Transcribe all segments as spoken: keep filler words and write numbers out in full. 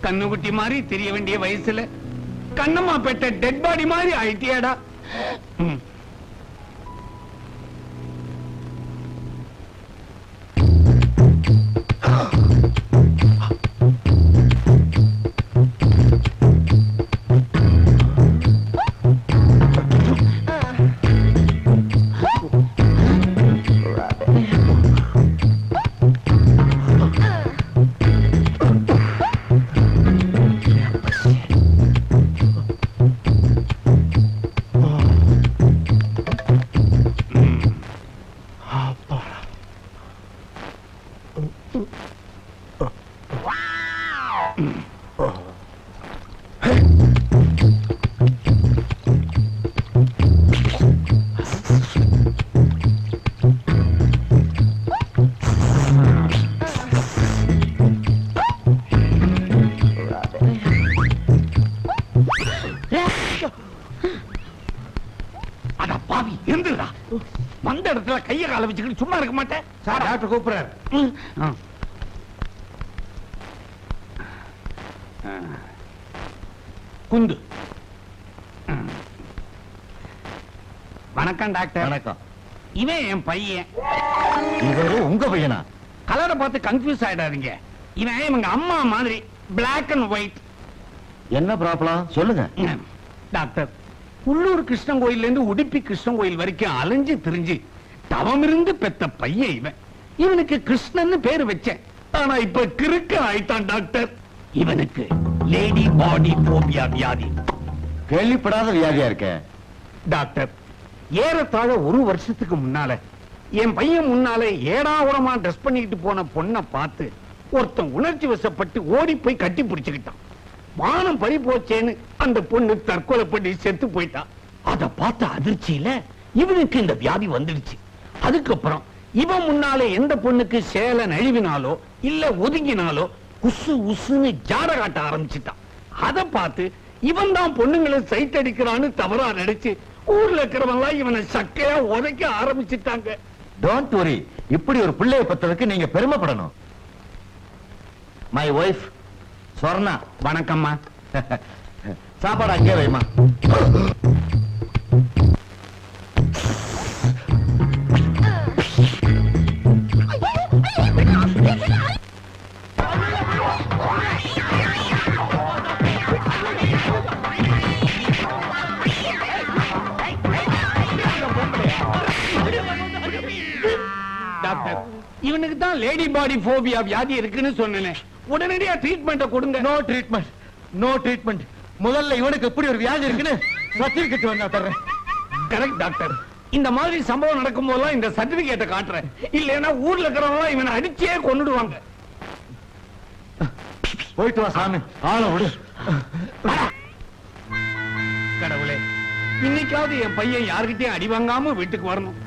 கண்ணுக்குட்டி மாதிரி தெரிய வேண்டிய வயசுல கண்ணம்மா பெற்ற டெட் பாடி மாதிரி ஆயிட்டியாடா. சும்மா இருக்க மாட்டேன். டாக்டர் கூப்பிடுறாரு. குந்து. வணக்கம் டாக்டர். வணக்கம். இவன் என் பையன். இவரு உங்க பையனா? கலரை பார்த்து கன்ஃபியூஸ் ஆயிடாதீங்க. இவன் இவங்க அம்மா மாதிரி பிளாக் அண்ட் ஒயிட். என்ன ப்ராப்ளம் சொல்லுங்க டாக்டர். உள்ளூர் கிருஷ்ணன் கோயில்ல இருந்து உடுப்பி கிருஷ்ணன் கோயில் வரைக்கும் அலைஞ்சு திரிஞ்சு தவம் இருந்து பெத்த பையன் இவன். இவனுக்கு கிருஷ்ணன் பேரு வச்சேன். ஆனா இப்ப கிறுக்க ஆயிட்டான் டாக்டர். இவனுக்கு லேடி பாடி போபியா வியாதி. கேள்விப்படாத வியாதியா இருக்க டாக்டர். ஏறத்தாழ ஒரு வருஷத்துக்கு முன்னால என் பையன் முன்னாலே ஏடாவுடமா ட்ரெஸ் பண்ணிக்கிட்டு போன பொண்ணை பார்த்து ஒருத்தன் உணர்ச்சி வசப்பட்டு ஓடி போய் கட்டி பிடிச்சுக்கிட்டான். வானம் பறி போச்சேன்னு அந்த பொண்ணு தற்கொலை பண்ணி செத்து போயிட்டான். அத பார்த்த அதிர்ச்சியில இவனுக்கு இந்த வியாதி வந்துடுச்சு. அதுக்கப்புறம் இவன் முன்னாலே எந்த பொண்ணுக்கு சேலை நழுவினாலோ இல்ல ஒதுங்கினாலோ உசு உசுன்னு ஜாட காட்ட ஆரம்பிச்சுட்டான். அதை பார்த்து இவன் தான் பொண்ணுங்களை சைட் அடிக்கிறான்னு தவறா நினைச்சு ஊர்ல இருக்கிறவங்க இவனை சக்கையா உதைக்க ஆரம்பிச்சுட்டாங்க. Don't worry. இப்படி ஒரு பிள்ளையை பத்ததுக்கு நீங்க பெருமைப்படணும். My wife Swarna. வணக்கம்மா. சாப்பாடு அங்கே வைமா. டாக்டர், இவனுக்கு தான் லேடி பாடி போபியா வியாதி இருக்குன்னு சொன்னேன். உடனடியா ட்ரீட்மெண்ட் கொடுங்க. No treatment, no treatment. முதல்ல இவனுக்கு எப்படி ஒரு வியாதி இருக்குன்னு சர்டிபிகேட் வந்தா தர்றேன். Correct doctor. இந்த மாதிரி சம்பவம் நடக்கும் போதெல்லாம் இந்த சர்டிபிகேட்டை காட்டுறேன். இல்லைன்னா ஊர்ல இருக்கிறவங்க இவனை அடிச்சே கொன்னுடுவாங்க. போயிட்டு வா சாமி. ஆள விடு. கடவுளே, இன்னைக்காவது என் பையன் யாருக்கிட்டையும் அடி வாங்காம வீட்டுக்கு வரணும்.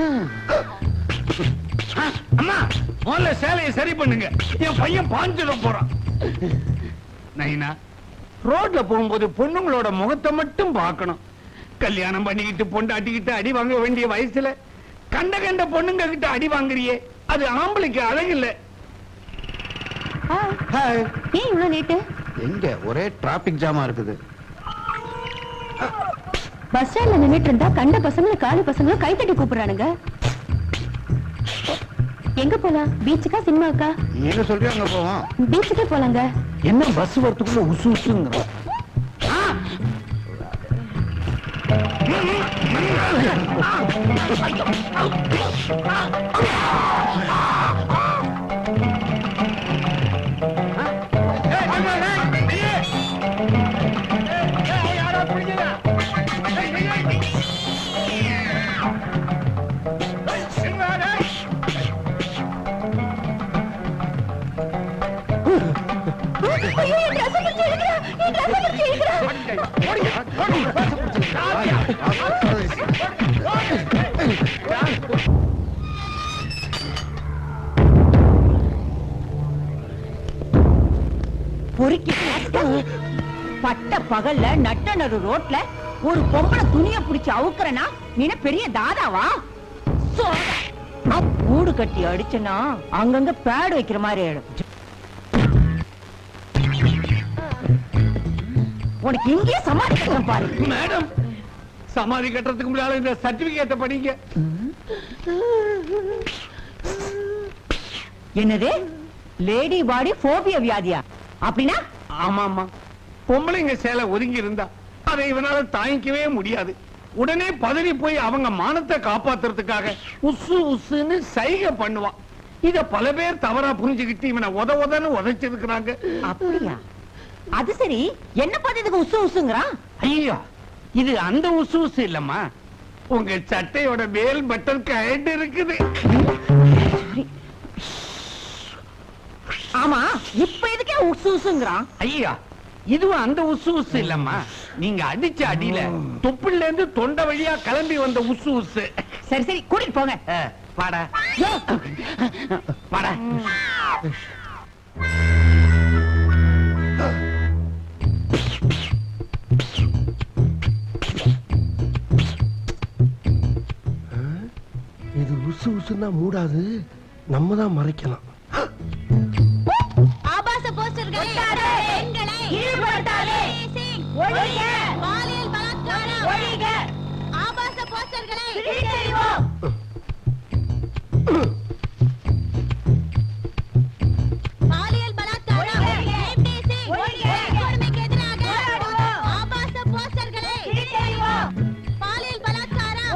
அம்மா, முதல்ல சேலையை சரி பண்ணுங்க. என் பையன் பாஞ்சிட போறான். நைனா, ரோட்ல போகும்போது பொண்ணுங்களோட முகத்தை மட்டும் பார்க்கணும். கல்யாணம் பண்ணிக்கிட்டு பொண்டாட்டிக்கிட்டு அடி வாங்க வேண்டிய வயசுல கண்ட கண்ட பொண்ணுங்க கிட்ட அடி வாங்குறியே, அது ஆம்பளைக்கு அழகில்ல. ஏன் இவ்வளவு லேட்டு? எங்க ஒரே டிராபிக் ஜாமா இருக்குது. பஸ் ஸ்டாண்ட்ல நின்னுட்டு இருந்தா கண்ட பசங்க காலி பசங்க கைத்தட்டி கூப்பிடுறானுங்க. எங்க போலாம்? பீச்சுக்கா சினிமாக்கா? நீங்க சொல்றீங்க, அங்க போவோம். பீச்சுக்கே போலாங்க. என்ன பஸ் வரத்துக்குள்ள உசு உசுங்க. பட்ட பகல்ல நட்ட நடு ரோட்ல ஒரு பொம்பளை துணிய பிடிச்சு அவுக்குறனா நீ பெரிய தாதாவா? கூடு கட்டி அடிச்சனா அங்கங்க பேடு வைக்கிற மாதிரி ஆயிடும். உனக்கு இங்கே சமாதி கட்டுறேன் பாரு. மேடம், சமாதி கட்டுறதுக்கு முன்னால இந்த சர்டிபிகேட்டை படிங்க. என்னது? லேடி பாடி போபியா வியாதியா? அப்படின்னா? ஆமா ஆமா, பொம்பளைங்க சேலை ஒதுங்கி இருந்தா அதை இவனால தாங்கிக்கவே முடியாது. உடனே பதறி போய் அவங்க மானத்தை காப்பாத்துறதுக்காக உசு உசுன்னு சைகை பண்ணுவான். இத பல பேர் தவறா புரிஞ்சுக்கிட்டு இவனை உத உதன்னு உதைச்சிருக்கிறாங்க. அப்படியா? அது சரி, என்ன பார்த்ததுக்கு உசு உசுங்கிறான்? ஐயோ, இது அந்த உசு உசு இல்லம்மா, உங்க சட்டையோட மேல் பட்டன் கயண்டு இருக்குது. ஆமா, இப்ப எதுக்கே உசு உசுங்கிறான்? ஐயா, இதுவும் அந்த உசு உசு இல்லம்மா, நீங்க அடிச்ச அடியில தொப்புல இருந்து தொண்டை வழியா கிளம்பி வந்த உசு உசு. சரி சரி, கூட்டிட்டு போங்க. வாடா வாடா. இது உசு உசுன்னா மூடாது, நம்ம தான் மறைக்கலாம். ஆபாச போஸ்டர்களை பெண்களை ஈடுபடுத்தாதே, ஒழிக, பாலியல் பலாத்காரம் ஒழிக, ஆபாச போஸ்டர்களை கிழித்தெறிவோம். பாலியல் பலாத்காரம் கொடுமைக்கு எதிராக ஆபாச போஸ்டர்களை கிழித்தெறிவோம். பாலியல் பலாத்காரம்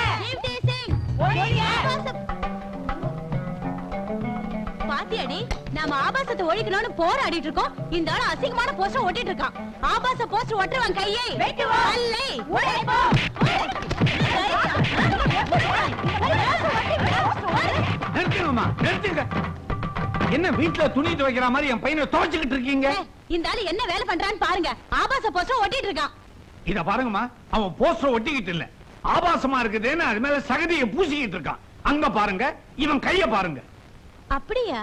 பாத்தியடி, நாம ஆபாசத்தை ஒழிக்கணும்னு போராடிட்டு இருக்கோம். இந்த ஆளு அசிங்கமான போஸ்டர் ஒட்டிட்டு இருக்கான். ஆபாச போஸ்டர் ஒட்டுறவன் கையை வெட்டுவோம், அல்லை உடைப்போம். நிறுத்துங்கம்மா, நிறுத்துங்க. என்ன வீட்டுல துணி துவைக்கிற மாதிரி என் பையனை துவைச்சுக்கிட்டு இருக்கீங்க? இந்த ஆளு என்ன வேலை பண்றான்னு பாருங்க. ஆபாச போஸ்டர் ஒட்டிட்டு இருக்கான். இத பாருங்கம்மா, அவன் போஸ்டர் ஒட்டிக்கிட்டு இல்ல, ஆபாசமா இருக்குதுன்னு அது மேல சகதியை பூசிக்கிட்டு இருக்கான். அங்க பாருங்க, இவன் கைய பாருங்க. அப்படியா?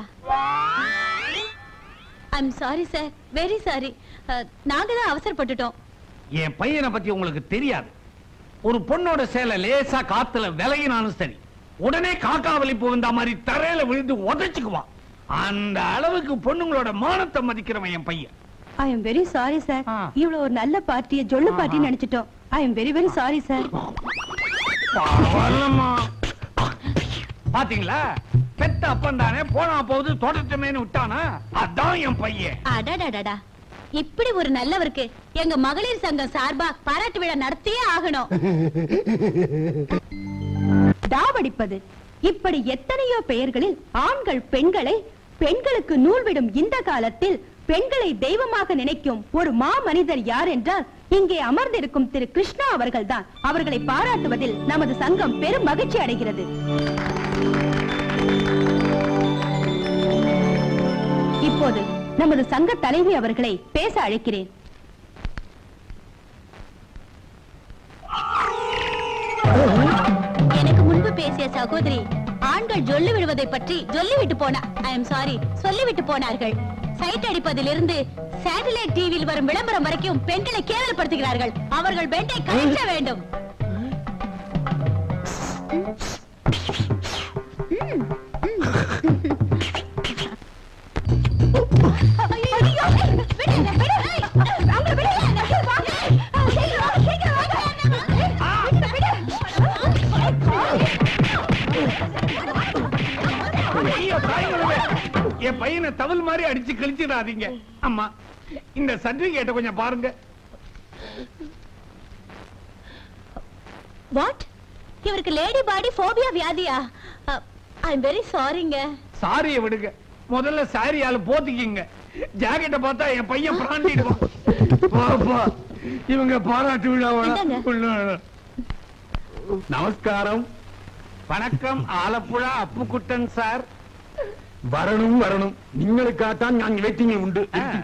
I'm sorry sir, very sorry. நாங்க தான் அவசரப்பட்டுட்டோம். என் பையனை பத்தி உங்களுக்கு தெரியாது. ஒரு பொண்ணோட சேலை லேசா காத்துல விலகினாலும் சரி, உடனே காக்கா வலிப்பு வந்த மாதிரி தரையில விழுந்து உதைச்சுக்குவான். அந்த அளவுக்கு பொண்ணுங்களோட மானத்தை மதிக்கிறவன் என் பையன். I am very sorry sir. ஆ. இவ்வளவு ஒரு நல்ல பார்ட்டியை ஜொல்லு பார்ட்டி நினைச்சிட்டோம். I am very very sorry sir. பரவாயில்லம்மா. பாத்தீங்களா, பெத்த அப்பன் தானே போனா போகுது தொடர்ச்சமேன்னு விட்டானா, அதான் என் பையன். அடடடடா, இப்படி ஒரு நல்லவருக்கு எங்க மகளிர் சங்கம் சார்பா பாராட்டு விழா நடத்தியே ஆகணும். தாவடிப்பது இப்படி எத்தனையோ பெயர்களில் ஆண்கள் பெண்களை, பெண்களுக்கு நூல் விடும் இந்த காலத்தில் பெண்களை தெய்வமாக நினைக்கும் ஒரு மா மனிதர் யார் என்றால் இங்கே அமர்ந்திருக்கும் திரு கிருஷ்ணா அவர்கள் தான். அவர்களை பாராட்டுவதில் நமது சங்கம் பெரும் மகிழ்ச்சி அடைகிறது. இப்போது நமது சங்க தலைவி அவர்களை பேச அழைக்கிறேன். எனக்கு முன்பு பேசிய சகோதரி ஆண்கள் ஜொல்லு விடுவதை பற்றி சொல்லிவிட்டு போனா ஐ எம் சாரி சொல்லிவிட்டு போனார்கள். சைட் அடிப்பதிலிருந்து சேட்டலைட் டிவியில் வரும் விளம்பரம் வரைக்கும் பெண்களை கேவலப்படுத்துகிறார்கள். அவர்கள் பெண்டை கழிக்க வேண்டும். என் பையனை தவள் மாதிரி அடிச்சு கழிச்சிடாதீங்க. அம்மா, இந்த சர்டிபிகேட்டை கொஞ்சம் பாருங்க. வாட்? இவருக்கு லேடி பாடி போபியா வியாதியா? ஐ எம் வெரி சாரிங்க. சாரியை விடுங்க, முதல்ல சாரியால போத்திக்கிங்க. ஜாக்கெட்டை பார்த்தா என் பையன் பிராண்டிடுவான். பாப்பா, இவங்க பாராட்டு விழாவோட. நமஸ்காரம். வணக்கம், ஆலப்புழா அப்புக்குட்டன் சார். வரணும் வரணும், நீங்களுக்காகத்தான் நான் வெயிட்டிங் உண்டு.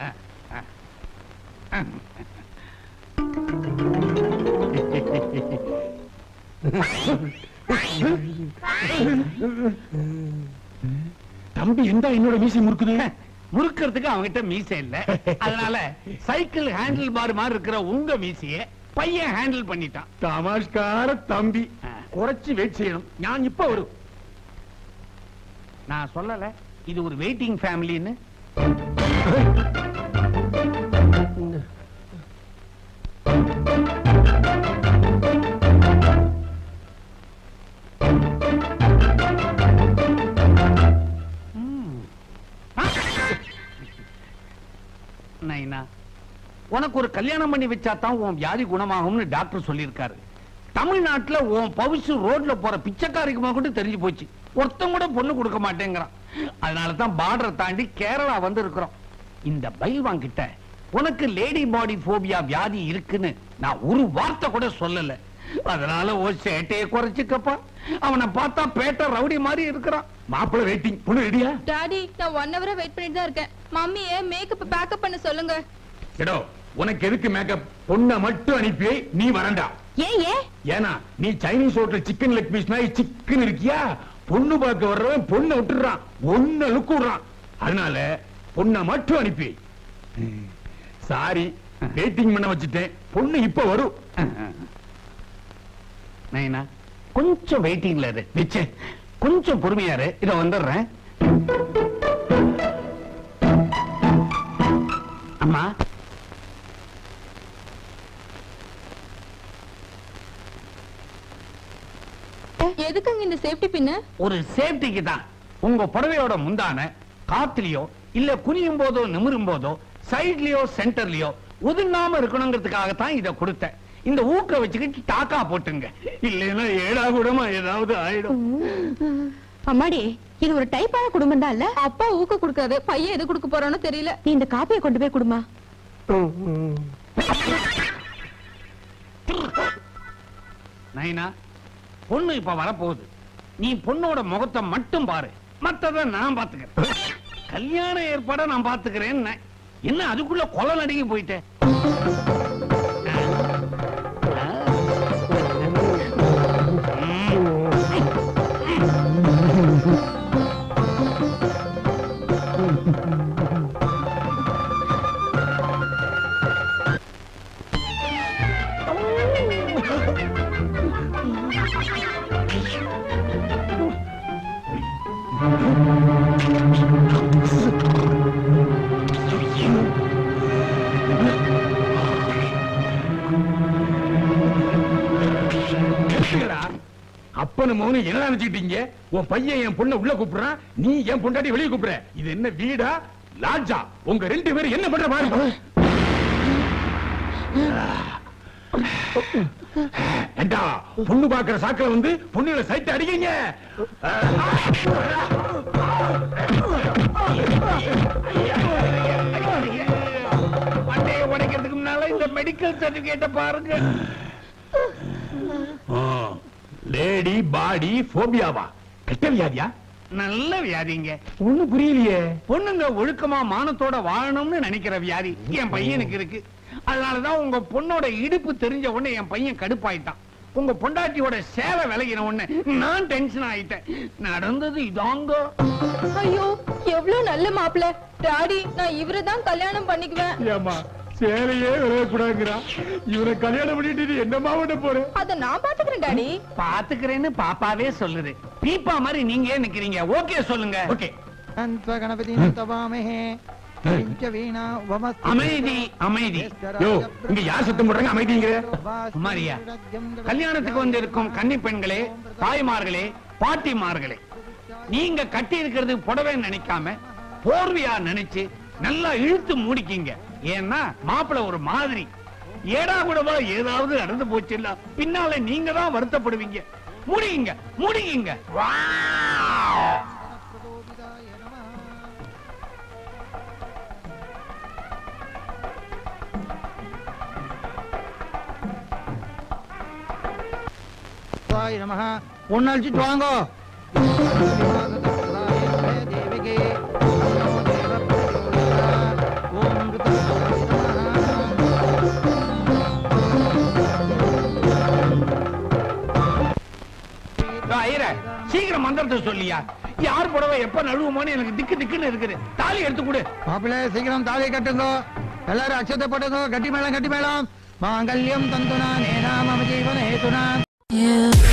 தம்பி எந்த என்னோட மீசை முறுக்குது? முறுக்கிறதுக்கு அவங்கிட்ட மீசை இல்ல, அதனால சைக்கிள் ஹேண்டில் பார் மாதிரி இருக்கிற உங்க மீசைய பையன் ஹேண்டில் பண்ணிட்டான். தமாஷ்கார தம்பி, குறைச்சு வெயிட் செய்யணும். நான் இப்ப வரும். நான் சொல்லல இது ஒரு வெயிட்டிங் ஃபேமிலின்னு. உனக்கு ஒரு கல்யாணம் பண்ணி வச்சாதான் உன் வியாதி குணமாகும்னு டாக்டர் சொல்லியிருக்காரு. தமிழ்நாட்டுல உன் பவுசு ரோட்ல போற பிச்சைக்காரிக்குமா கூட தெரிஞ்சு போச்சு. ஒருத்தம் கூட பொண்ணு கொடுக்க மாட்டேங்கிறான். அதனாலதான் பார்டரை தாண்டி கேரளா வந்து இருக்கிறோம். இந்த பைல்வான் கிட்ட உனக்கு லேடி பாடி போபியா வியாதி இருக்குன்னு நான் ஒரு வார்த்தை கூட சொல்லல. அதனால ஒரு சேட்டையை குறைச்சுக்கப்பா. அவனை பார்த்தா பேட்ட ரவுடி மாதிரி இருக்கிறான். மாப்பிள்ள வெயிட்டிங். பொண்ணு ரெடியா? டாடி, நான் ஒன் ஹவரா வெயிட் பண்ணிட்டு தான் இருக்கேன். மம்மியே மேக்கப் பேக்கப் பண்ண சொல்லுங்க. எடோ, உனக்கு எதுக்கு மேக்கப்? பொண்ணை மட்டும் அனுப்பி நீ வரண்டா. ஏன் ஏ ஏனா நீ Chinese hotel chicken leg piece மாதிரி சிக்கன் இருக்கியா? பொண்ணு பார்க்க வர்றவன் பொண்ணை விட்டுறான், ஒன்ன லுக்கு விடுறான். அதனால பொண்ணை மட்டும் அனுப்பி. சாரி, வெயிட்டிங் பண்ண வச்சுட்டேன். பொண்ணு இப்ப வரும். நைனா கொஞ்சம் வெயிட்டிங்ல இரு. நிச்சே கொஞ்சம் பொறுமையாரு. இத வந்துடுறேன். அம்மா, எதுக்குங்க இந்த சேஃப்டி பின்ன? ஒரு சேஃப்டிக்கு தான். உங்க புடவையோட முந்தான காத்துலயோ இல்ல குனியும் போதோ நிமிரும் போதோ சைட்லயோ சென்டர்லயோ ஒதுங்காம இருக்கணுங்கிறதுக்காகத்தான் இத கொடுத்தேன். இந்த ஊக்க வச்சுக்கிட்டு டாக்கா போட்டுங்க. இல்லைன்னா ஏடா கூடமா ஏதாவது ஆயிடும். அம்மாடி, இது ஒரு டைப்பான குடும்பம் தான் இல்ல? அப்பா ஊக்க கொடுக்காது, பையன் எது கொடுக்க போறானோ தெரியல. நீ இந்த காப்பியை கொண்டு போய் குடுமா. நைனா, பொண்ணு இப்ப வரப்போகுது. நீ பொண்ணோட முகத்தை மட்டும் பாரு, மத்தத நான் பாத்துக்கிறேன். கல்யாண ஏற்பாட நான் பாத்துக்கிறேன். என்ன அதுக்குள்ள கொலை நடுங்கி போயிட்டேன். அப்பனு மோனு என்ன நினைச்சுக்கிட்டீங்க? உன் பையன் என் பொண்ணை உள்ள கூப்பிடுறான், நீ என் பொண்டாட்டி வெளியே கூப்பிடுற. இது என்ன வீடா லாட்ஜா? உங்க ரெண்டு பேரும் என்ன பண்ற பாருங்க. ஏண்டா, பொண்ணு பாக்குற சாக்கில வந்து பொண்ணுகளை சைட் அடிக்கீங்க. பண்டைய உடைக்கிறதுக்கு முன்னால இந்த மெடிக்கல் சர்டிபிகேட்ட பாருங்க. லேடி பாடி போபியாவா? கெட்ட வியாதியா? நல்ல வியாதிங்க. ஒண்ணும் புரியலையே. பொண்ணுங்க ஒழுக்கமா மானத்தோட வாழணும்னு நினைக்கிற வியாதி என் பையனுக்கு இருக்கு. அதனாலதான் உங்க பொண்ணோட இடுப்பு தெரிஞ்ச உடனே என் பையன் கடுப்பாயிட்டான். உங்க பொண்டாட்டியோட சேலை விலகின உடனே நான் டென்ஷன் ஆயிட்டேன். நடந்தது இதாங்க. ஐயோ, எவ்வளவு நல்ல மாப்பிள்ள. டாடி, நான் இவரைதான் கல்யாணம் பண்ணிக்குவேன். ஏமா சேலையே விளையக்கூடாதுங்கிறா. இவரை கல்யாணம் பண்ணிட்டு நீ என்னமா பண்ண போற? அத நான் பாத்துக்கிறேன் டாடி. பாத்துக்கிறேன்னு பாப்பாவே சொல்லுது. பீப்பா மாதிரி நீங்க ஏன் நிக்கிறீங்க? ஓகே சொல்லுங்க. ஓகே. அமைதி அமைதி. யோ, இங்க யார் சத்தம் போடுறாங்க? அமைதிங்கிற மாரியா, கல்யாணத்துக்கு வந்து இருக்கும் கன்னி பெண்களே, தாய்மார்களே, பாட்டிமார்களே, நீங்க கட்டி இருக்கிறது புடவை நினைக்காம போர்வையா நினைச்சு நல்லா இழுத்து மூடிக்கிங்க. ஏன்னா மாப்பிள்ள ஒரு மாதிரி ஏடா கூடவா ஏதாவது நடந்து போச்சு இல்ல, பின்னால நீங்க தான் வருத்தப்படுவீங்க. முடியுங்க முடியுங்க. ஒன்னு அழிச்சிட்டு வாங்க. சீக்கிரம் மந்திரத்தை சொல்லியா. யார் புடவை எப்ப நழுவுமோன்னு எனக்கு திக்கு திக்குன்னு இருக்குது. தாலி எடுத்து கொடு. மாப்பிள்ளை சீக்கிரம் தாலி கட்டுங்க. எல்லாரும் அச்சத்தை போட்டுங்க. கட்டி மேளம் கட்டி மேளம். மாங்கல்யம் தந்துனா நேனா மம ஜீவன ஹேதுனா.